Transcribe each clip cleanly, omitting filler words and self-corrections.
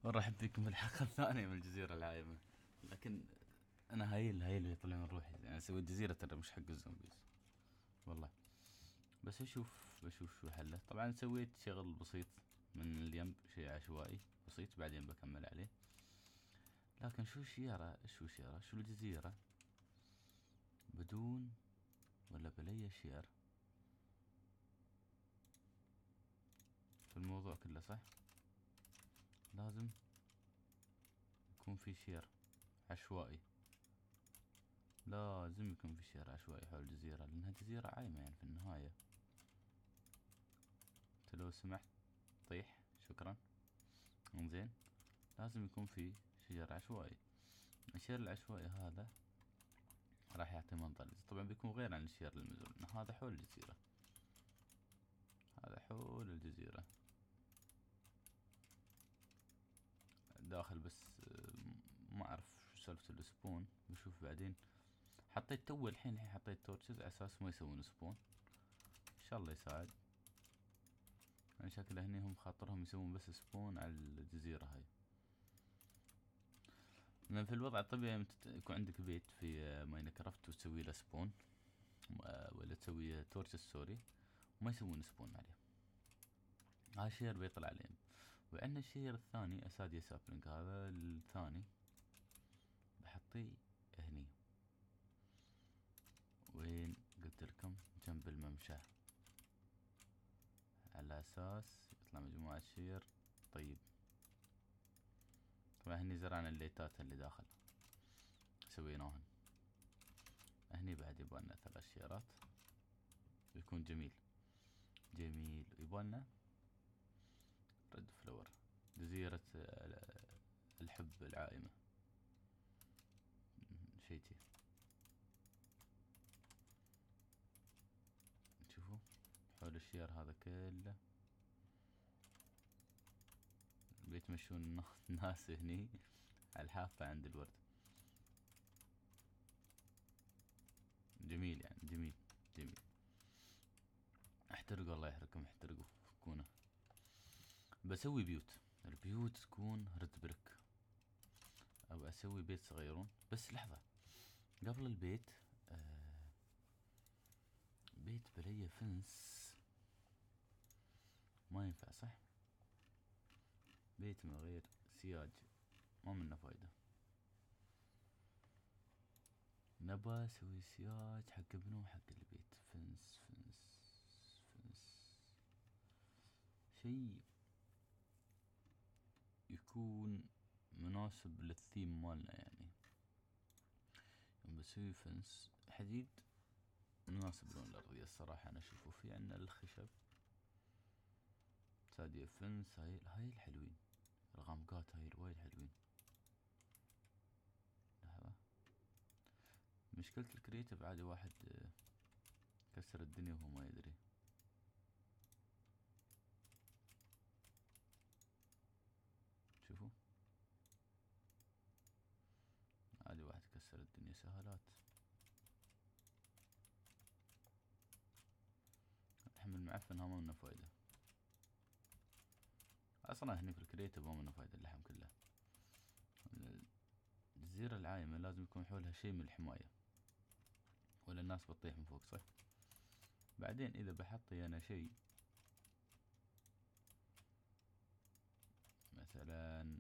ورحب فيكم في الحلقة الثانية من الجزيرة العايمة. لكن أنا هايل يطلع من روحي، يعني أسوي الجزيرة ترى مش حق الزومبيز والله. بس بشوف شو حله. طبعا سويت شغل بسيط من الينب، شيء عشوائي بسيط، بعدين بكمل عليه. لكن شو الجزيرة بدون ولا بلي شير في الموضوع كله، صح؟ لازم يكون في شير عشوائي، لازم يكون في شير عشوائي حول الجزيرة، لأنها جزيرة عايمة يعني في النهاية. انت لو سمحت طيح شكرا. انزين، لازم يكون في شجر عشوائي. الشجر العشوائي هذا راح يعطي منظر، طبعا بيكون غير عن الشجر المزول. هذا حول الجزيرة، هذا حول الجزيرة داخل. بس ما اعرف شو سالفة السبون، بشوف بعدين. حطيت تو الحين حطيت تورتشز على اساس ما يسوون سبون، ان شاء الله يساعد. يعني شكله هني هم خاطرهم يسوون بس سبون على الجزيرة هاي. لأن في الوضع الطبيعي يكون عندك بيت في ماينكرافت وتسوي له سبون، ولا تسوي تورش سوري، وما يسوون سبون عليه. هذا الشير بيطلع عليهم. وعندنا الشير الثاني اساديا سابلينج، هذا الثاني بحطيه هني. وين قلت لكم؟ جنب الممشى، على اساس يطلع مجموعة شير. طيب طبعا هني زرعنا الليتات اللي داخل سويناهن. هني بعد يبغالنا 3 شيرات، بيكون جميل. يبغالنا ريد فلور، جزيرة الحب العائمة، شي تي. شوفوا حول الشير هذا كله بيتمشون الناس هني على الحافة عند الورد. جميل يعني، جميل. احترقوا الله يحرقكم، احترقوا فكونا. بسوي بيوت، البيوت تكون ريد بريك، او اسوي بيت صغيرون. بس لحظة قبل البيت، بيت بليه فنس ما ينفع، صح؟ بيت من غير سياج ما منه فايدة. نبى اسوي سياج حق منو؟ حق البيت. فنس شي يكون مناسب للثيم مالنا يعني. يوم بسوي فنس حديد مناسب لون الأرضية الصراحة. أنا أشوفه في عنا الخشب سادية فنس، هاي الحلوين، الغامقات هاي الوايد حلوين. لحظة، مشكلة الكرياتيف عادي واحد كسر الدنيا وهو ما يدري. شوفوا عادي واحد كسر الدنيا، سهالات. اللحم المعفن ها ما منه فايدة اصلا. هني في الكرياتيف ما منه فايدة اللحم كله. الجزيرة العايمة لازم يكون حولها شي من الحماية، ولا الناس بتطيح من فوق، صح؟ بعدين اذا بحطي انا شي مثلا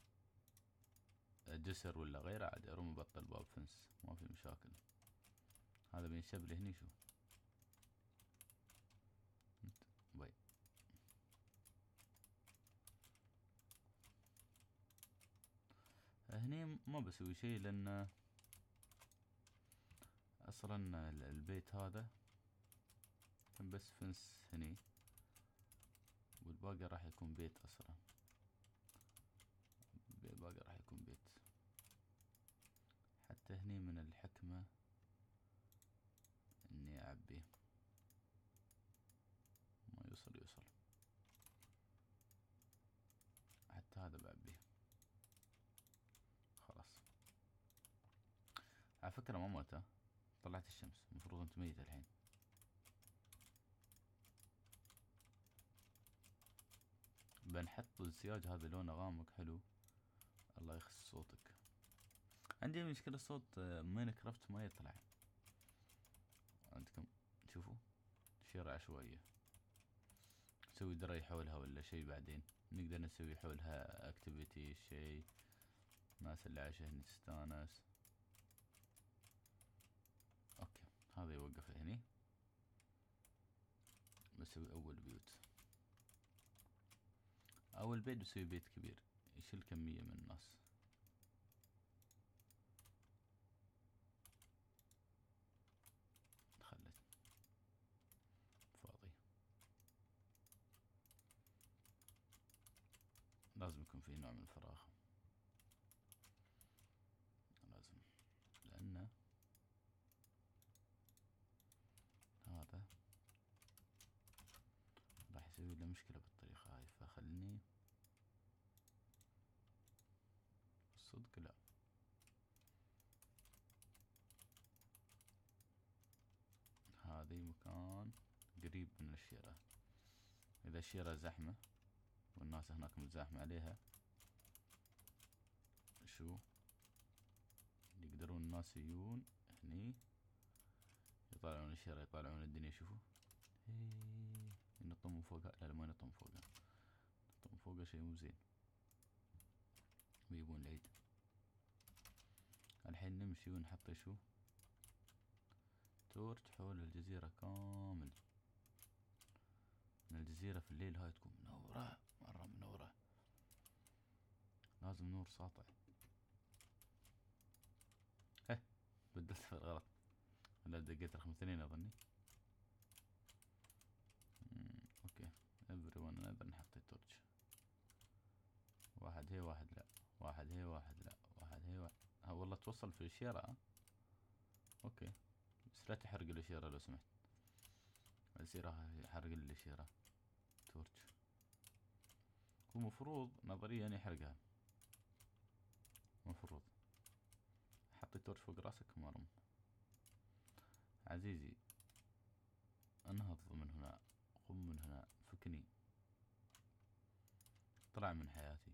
جسر ولا غيره، عادي ارمي بطل باب فنس ما في مشاكل. هذا بينشب لي هني. شو باي. هني ما بسوي شي، لان اصلا البيت هذا كان بس فنس هني، والباقي راح يكون بيت اصلا. الباقي راح يكون بيت. حتى هني من الحكمة اني اعبيه، ما يوصل. حتى هذا بعبيه خلاص. على فكرة ما موته، طلعت الشمس، المفروض انت ميت الحين. بنحط السياج هذا لونه غامق حلو. الله يخس صوتك. عندي مشكلة صوت ماينكرافت ما يطلع عندكم. شوفوا شيرة عشوائية. نسوي دري حولها ولا شي، بعدين نقدر نسوي حولها اكتيفيتي شي، ناس اللي عايشة هني تستانس. اوكي هذا يوقف هني. بسوي اول بيوت. اول بيت بسوي بيت كبير يشيل كمية من الناس. خلت فاضي. لازم يكون في نوع من الفراغ، لازم، لأنه هذا راح يسوي له مشكلة بالطريقة هاي. فخلني الصدق لا، هذا مكان قريب من الشيرة. إذا الشيرة زحمة والناس هناك متزاحمة عليها، شو يقدرون الناس يجون هني يطالعون الشيرة، يطالعون الدنيا. شوفوا ينطون من فوقها. لا ما ينطون من فوقها، ينطون من فوقها شي مو زين ويبون العيد. الحين نمشي ونحط شو تورت حول الجزيرة كامل. من الجزيرة في الليل هاي تكون منورة، مرة منورة. لازم نور ساطع. بدلت في الغلط. لا دقيت رقم 2 اظني. اوكي everyone نقدر نحط التورج. واحد هي واحد لا، واحد هي واحد لا، واحد هي واحد. ها والله توصل في الشيرة. اوكي بس لا تحرق الشيرة لو سمحت. السيرة يحرق الشيرة تورج. هو مفروض نظريا يحرقها، مفروض. حط التورج فوق راسك مرم. عزيزي انهض من هنا، قم من هنا، فكني، طلع من حياتي.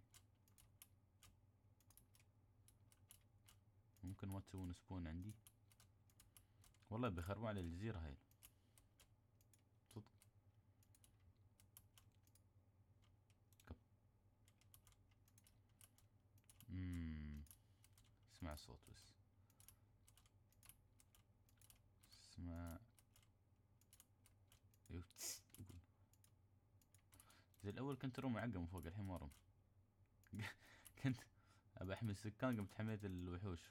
ممكن ما تسوون سبون عندي؟ والله بيخربوا على الجزيرة هاي صدق. كب. اسمع الصوت بس، اسمع. يقول زي الاول كنت ارمي عقم فوق، الحين ما ارم. كنت ابى احمي السكان، قمت حميت الوحوش.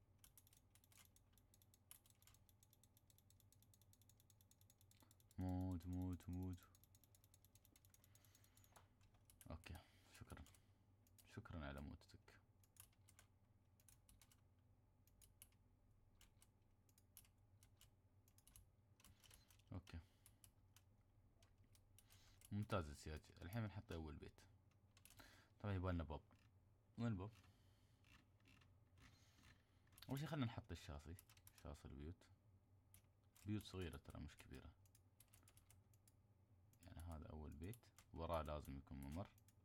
موت موت موت. اوكي شكرا، شكرا على موتتك. اوكي ممتاز السياج. الحين بنحط اول بيت. طبعا يبغالنا باب. وين الباب؟ اول شي خلنا نحط الشاصي، شاصي البيوت. بيوت صغيرة ترى مش كبيرة. يعني هذا اول بيت، وراه لازم يكون ممر.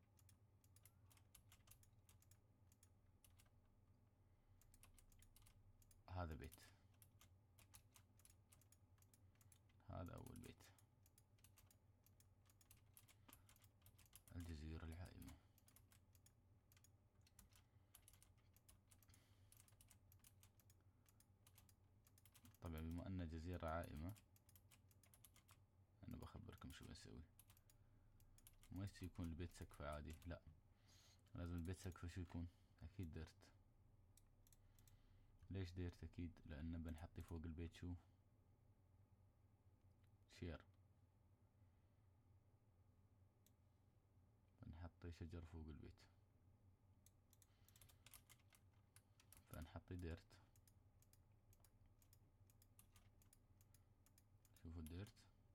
هذا بيت، هذا اول بيت. الجزيرة العائمة. طبعا بما ان جزيرة عائمة انا بخبركم شو بنسوي. ما يصير يكون البيت سقفه عادي، لا لازم البيت سقفه شو يكون؟ اكيد ديرت. ليش ديرت؟ اكيد لان بنحطي فوق البيت شو شير. بنحطي شجر فوق البيت، فنحطي ديرت. شوفوا الديرت.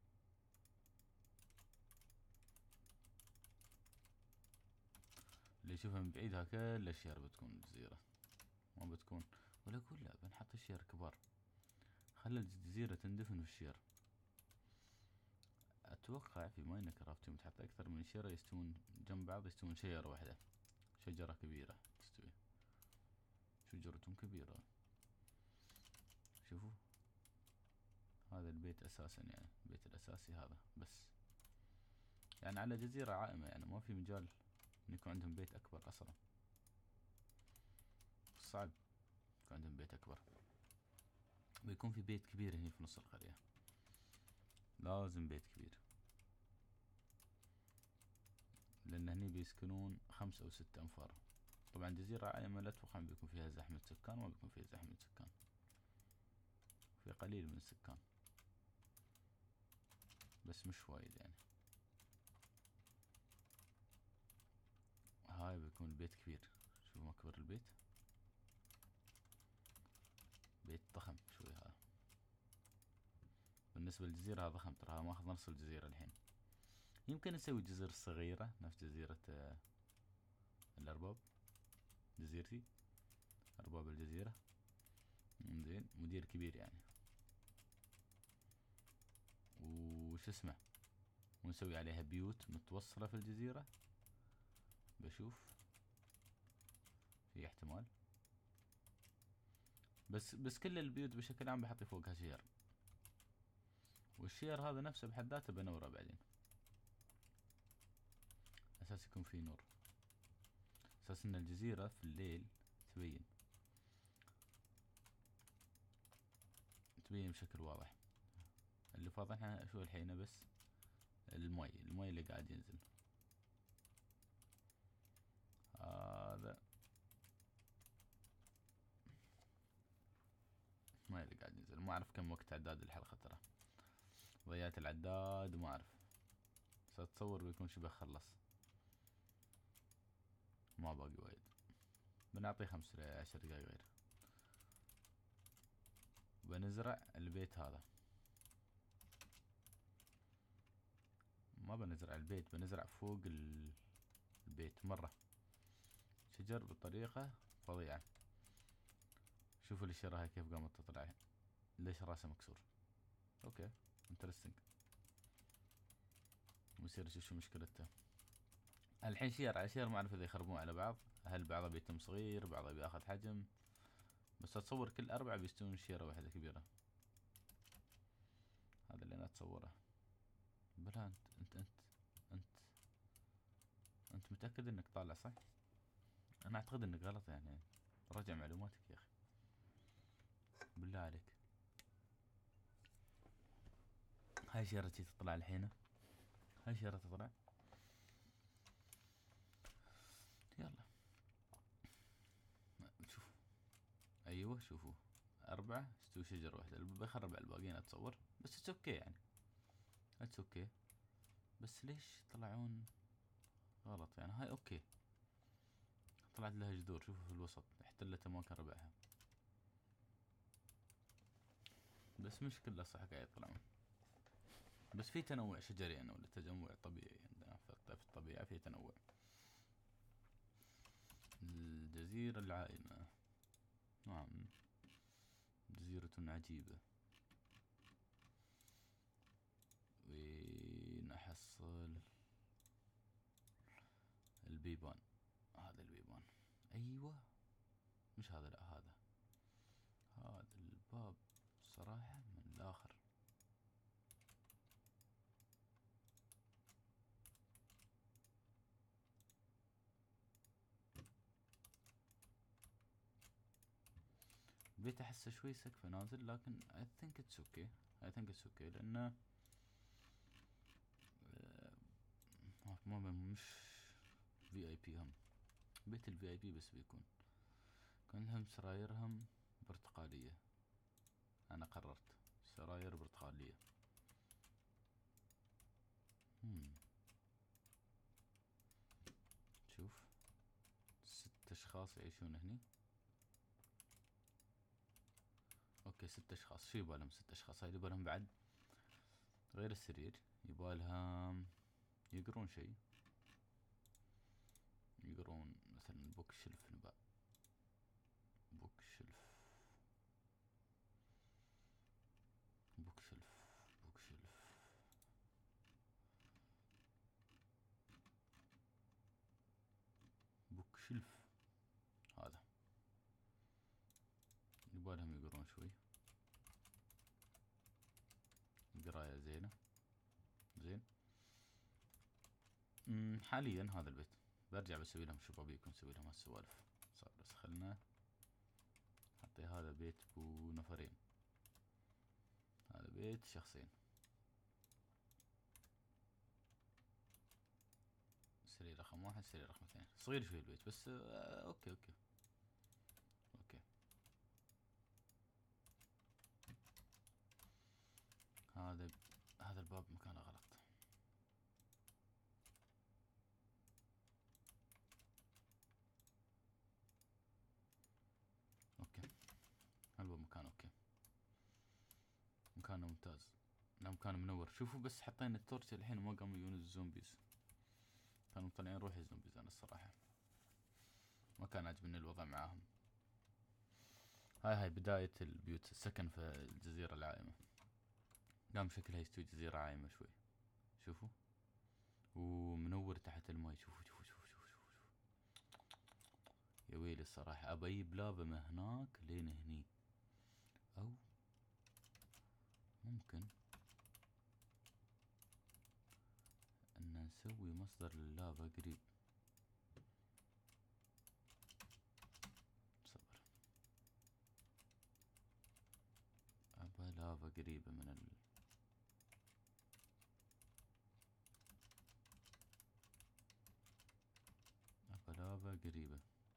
اللي يشوفها من بعيد ها كل الشير بتكون الجزيرة، ما بتكون. ولا اقول لا بنحط الشير كبار، خلي الجزيرة تندفن في الشير. اتوقع في ماينكرافت يوم تحط اكثر من شجرة يستوون جنب بعض يستوون شجرة واحدة، شجرة كبيرة تستوي، شجرة كبيرة. شوفوا هذا البيت اساسا، يعني البيت الاساسي هذا بس، يعني على جزيرة عائمة، يعني ما في مجال ان يكون عندهم بيت اكبر اصلا، صعب يكون عندهم بيت اكبر. بيكون في بيت كبير هنا في نص القرية، لازم بيت كبير، لان هني بيسكنون 5 أو 6 انفار. طبعا جزيرة عائمة لا اتوقع بيكون فيها زحمة سكان، ما بيكون فيها زحمة سكان، في قليل من السكان بس مش وايد يعني. هاي بيكون البيت كبير، شوفوا مكبر البيت، بيت ضخم شوي هذا بالنسبة للجزيرة، هذا ضخم ترى، ماخذ نص الجزيرة الحين. يمكن نسوي جزر صغيرة نفس جزيرة الأرباب، جزيرتي أرباب الجزيرة، زين مدير كبير يعني، وش اسمه، ونسوي عليها بيوت متوصلة في الجزيرة. بشوف في احتمال، بس كل البيوت بشكل عام بحط فوقها شجر، والشجر هذا نفسه بحد ذاته بنوره بعدين، اساس يكون فيه نور، اساس ان الجزيرة في الليل تبين بشكل واضح. اللي فاضحنا شو الحين بس المي اللي قاعد ينزل، هذا المي اللي قاعد ينزل. ما اعرف كم وقت عداد الحلقة ترى، ضيعت العداد وما اعرف، سأتصور بيكون شبه خلص، ما باقي وايد، بنعطيه 15 دقايق غير. بنزرع البيت هذا، ما بنزرع البيت، بنزرع فوق البيت مرة شجر بطريقة فظيعة. شوفوا الشجرة هاي كيف قامت تطلع، ليش راسه مكسور؟ اوكي انترستنج، ويصير شو مشكلته. الحين شير على شير، ما اعرف اذا يخربون على بعض، هل بعضه بيتم صغير بعضه بياخذ حجم، بس اتصور كل 4 بيستوون شيرة واحدة كبيرة، هذا اللي انا اتصوره. بلا انت انت متأكد انك طالع صح؟ انا اعتقد انك غلط يعني، راجع معلوماتك يا اخي بالله عليك. هاي شيرتي تطلع الحين، هاي شيرة تطلع، يلا شوف، ايوه شوفوا 4 استوى شجرة واحدة، بخرب على الباقيين اتصور، بس اتس اوكي يعني، اتس اوكي. بس ليش يطلعون غلط يعني؟ هاي اوكي طلعت لها جذور، شوفوا في الوسط احتلت اماكن ربعها، بس مش كله صح قاعد يطلعون، بس في تنوع شجري يعني، ولا تجمع طبيعي عندنا في الطبيعة في تنوع. الجزيرة العائمة، نعم جزيرة عجيبة. ونحصل البيبان، هذا البيبان، ايوه مش هذا، لا هذا الباب صراحة من الاخر. البيت احسه شوي سقفه نازل، لكن I think it's okay، لانه ما مش VIP هم، بيت VIP بس بيكون كلهم سرايرهم برتقالية، انا قررت سراير برتقالية. شوف 6 اشخاص يعيشون هني، اوكي 6 اشخاص، شو يبالهم 6 اشخاص؟ هاي يبالهم بعد غير السرير، يبالهم يقرون شيء، يقرون مثلا بوك شلف، نبا بوك شلف بوك شلف بوك شلف شلف هذا يبالهم يقرون شوي. قراية زينة زين. حاليا هذا البيت برجع بسوي لهم شبابيك ونسوي لهم هالسوالف صار. بس خلنا حطي هذا بيت بو نفرين، هذا بيت شخصين. سرير رقم 1 سرير رقم 2. صغير شوي البيت بس اوكي. هذا الباب مكانه غلط. اوكي الباب مكانه اوكي، مكانه ممتاز. لا مكانه منور. شوفوا بس حطينا التورش الحين وما قاموا يجون الزومبيز، كانوا مطلعين روح الزومبيز. انا الصراحة ما كان عاجبني الوضع معاهم. هاي بداية البيوت السكن في الجزيرة العائمة. قام شكلها يستوي جزيرة عائمة شوي. شوفوا ومنور تحت الماي. شوفوا يا ويلي الصراحة ابى اجيب لابة من هناك لين هني، او ممكن ان نسوي مصدر لللابة قريب. صبر، ابى لابة قريبة من ابى لابة قريبة.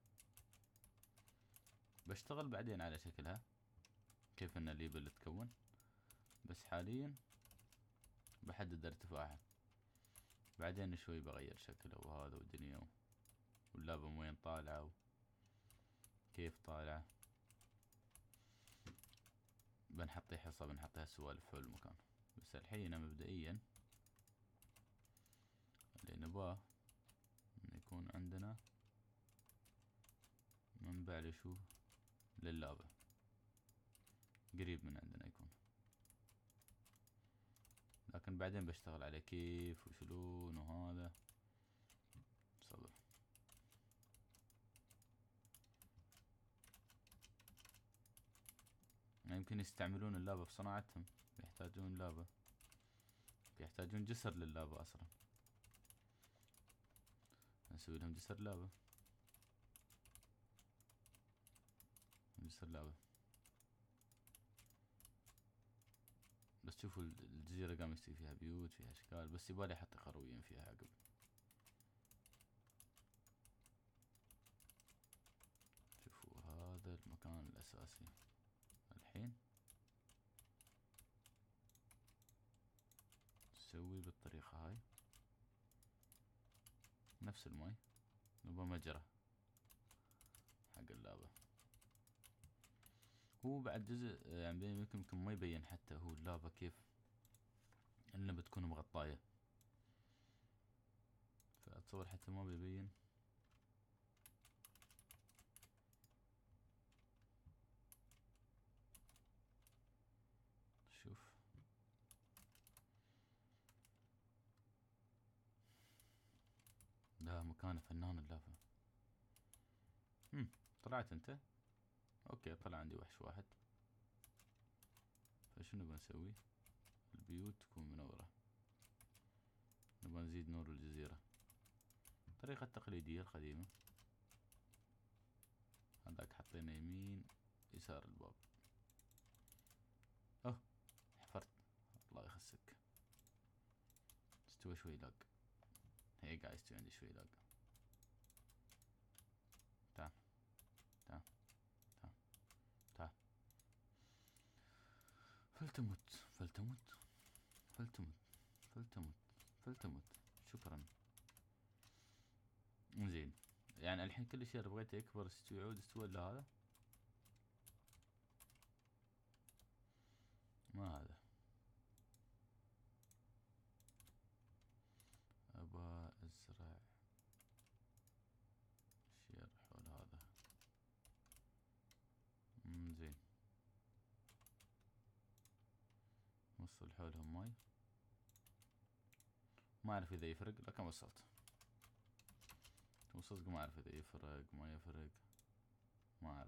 بشتغل بعدين على شكلها كيف ان الليبل تتكون، بس حاليا بحدد ارتفاعها. بعدين شوي بغير شكله وهذا والدنيا واللابة من وين طالعة وكيف طالعة. بنحطي حصة بنحطيها سوالف حول المكان. بس الحين مبدئيا اللي نباه ان يكون عندنا منبع لشو لللابة قريب من عندنا يكون، لكن بعدين بشتغل عليه كيف وشلون وهذا. صبر. يعني يمكن يستعملون اللابة في صناعتهم، يحتاجون لابة، يحتاجون جسر لللابة اصلا. نسوي لهم جسر لابة. جسر لابة. بس شوفوا الجزيرة قام يستوي فيها بيوت فيها اشكال، بس يبالي احط قرويين فيها عقب. شوفوا هذا المكان الاساسي. الحين نسوي بالطريقة هاي نفس الماي. نبغى مجرى حق اللابة. هو بعد جزء يعني يمكن ما يبين حتى هو اللابة كيف انه بتكون مغطاية، فاتصور حتى ما بيبين. شوف لا مكان فنان اللافة. طلعت انت؟ اوكي طلع عندي وحش واحد. فشنو بنسوي؟ البيوت تكون منورة. نبغى نزيد نور الجزيرة الطريقة التقليدية القديمة. هذاك حطينا يمين يسار الباب. اوه حفرت الله يخسك. استوى شوي لاق. هي قاعد يستوي عندي شوي لاق. تعال تعال تعال تعال. فلتمت فلتمت فلتمت فلتمت فلتمت. شكرا. زين يعني الحين كل شيء بغيته يكبر يستوي يعود استوى الا هذا. ما هذا ابى ازرع شير حول هذا. زين وصل حولهم ماي. ما اعرف اذا يفرق لكن وصلت. وصدق ما اعرف اذا يفرق ما يفرق، ما اعرف،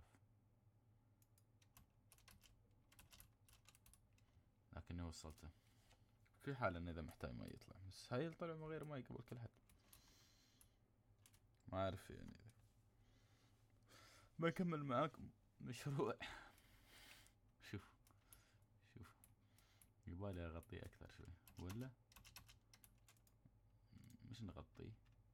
لكني وصلته. في حال انه اذا محتاج ما يطلع، بس هاي طلع من غير ما يقبل كل حد. ما اعرف يعني بكمل معاكم مشروع. شوف شوف يبالي اغطيه اكثر شوي ولا مش نغطيه.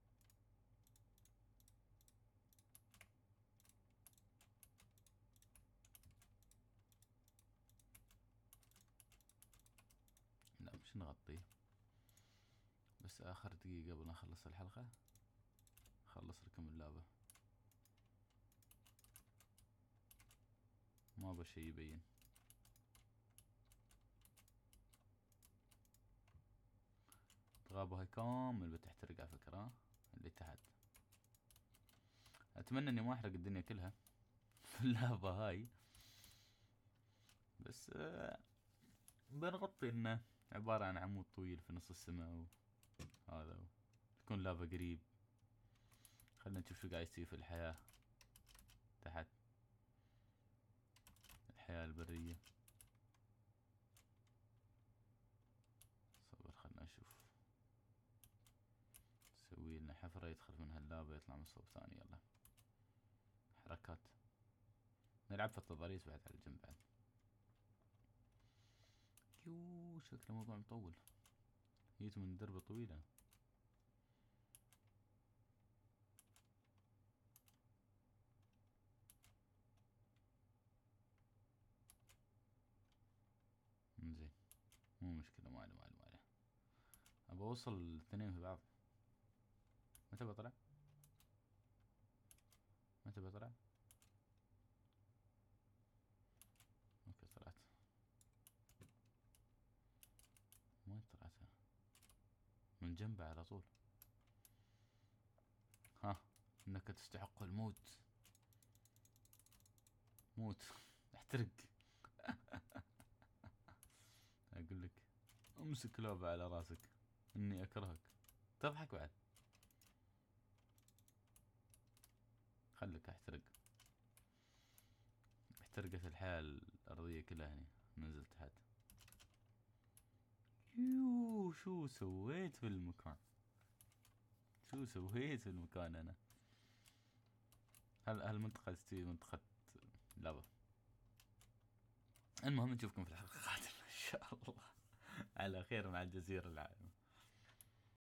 لا مش نغطيه، بس اخر دقيقة قبل نخلص الحلقة خلص ركم اللعبة، ما ابغى شي يبين. الغابة هاي كامل بتحترق على فكرة، اللي تحت. اتمنى اني ما احرق الدنيا كلها في اللعبة هاي، بس بنغطي انه عبارة عن عمود طويل في نص السماء، وهذا تكون لعبة قريب. خلنا نشوف شو قاعد يصير في الحياة تحت، الحياة البرية. صبر خلنا نشوف. نسوي لنا حفرة يدخل منها اللعبة يطلع من صوب ثاني. يلا حركات. نلعب في التضاريس بعد على الجنب بعد. يو شكله موضوع مطول، جيت من دربة طويلة. زين مو مشكلة، ما له ابى اوصل الاثنين في بعض. متى بطلع؟ متى بطلع؟ اوكي طلعت. وين طلعتها؟ من جنبه على طول. ها انك تستحق الموت. موت. احترق. اقول لك امسك لعبة على راسك اني اكرهك. تضحك بعد. خليك احترق. احترقت الحياة الارضية كلها هني، نزلت تحت. يو شو سويت في المكان؟ شو سويت في المكان انا؟ هالمنطقة تستوي منطقة لعبة. المهم نشوفكم في الحلقة القادمة ان شاء الله على خير مع الجزيرة العائمة.